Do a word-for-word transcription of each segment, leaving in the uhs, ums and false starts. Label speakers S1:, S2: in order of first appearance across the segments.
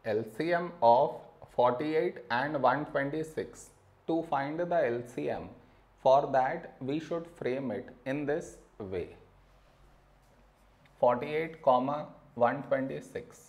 S1: L C M of forty-eight and one twenty-six. To find the L C M, for that we should frame it in this way. forty-eight comma one twenty-six.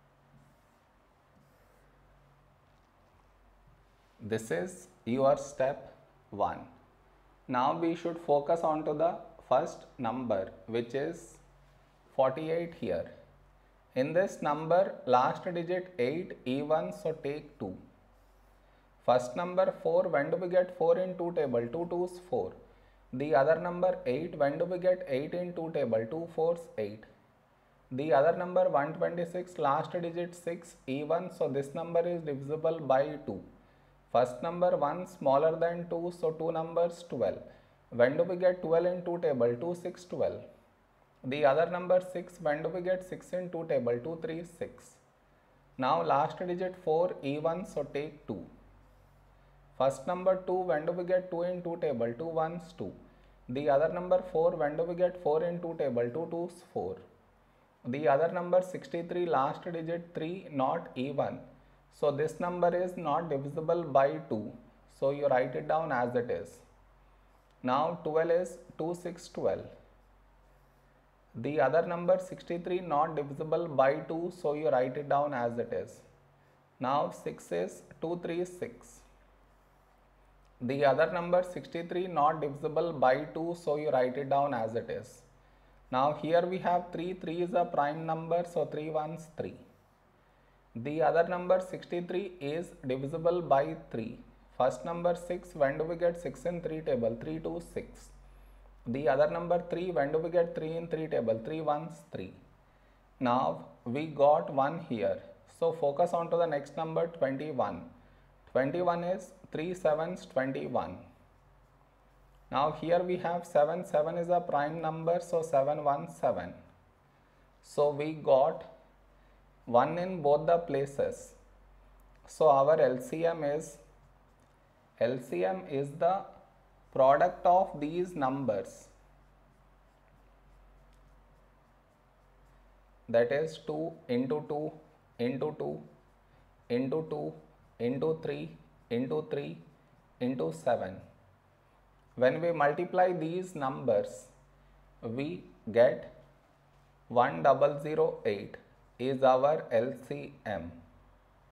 S1: This is your step one. Now we should focus on to the first number, which is forty-eight here. In this number, last digit eight, even, so take two. First number four, when do we get four in two table? two twos four. The other number eight, when do we get eight in two table? two fours eight. The other number one twenty-six, last digit six, even, so this number is divisible by two. First number one smaller than two, so two numbers twelve. When do we get twelve in two table? two six twelve. The other number six, when do we get six in two table? two three six. Now last digit four, even, so take two. First number two, when do we get two in two table? two ones two. The other number four, when do we get four in two table? two twos four. The other number sixty-three, last digit three, not even. So this number is not divisible by two. So you write it down as it is. Now twelve is two six twelve. The other number sixty-three not divisible by two, so you write it down as it is. Now six is two three six. The other number sixty-three not divisible by two, so you write it down as it is. Now here we have three, three is a prime number, so three ones three. The other number sixty-three is divisible by three. First number six, when do we get six in three table? three two six. The other number three, when do we get three in three table? three ones three. Now we got one here. So focus on to the next number, twenty-one. twenty-one is three sevens twenty-one. Now here we have seven. seven is a prime number, so seven one seven. So we got one in both the places. So our L C M is L C M is the product of these numbers, that is two into two into two into two into three into three into seven. When we multiply these numbers, we get one thousand eight is our L C M.